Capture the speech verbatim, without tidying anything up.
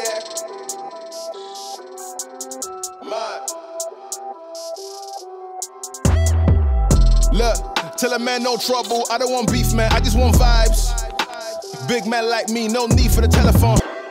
yeah. Mud. Look, tell a man no trouble, I don't want beef, man, I just want vibes. Big man like me, no need for the telephone.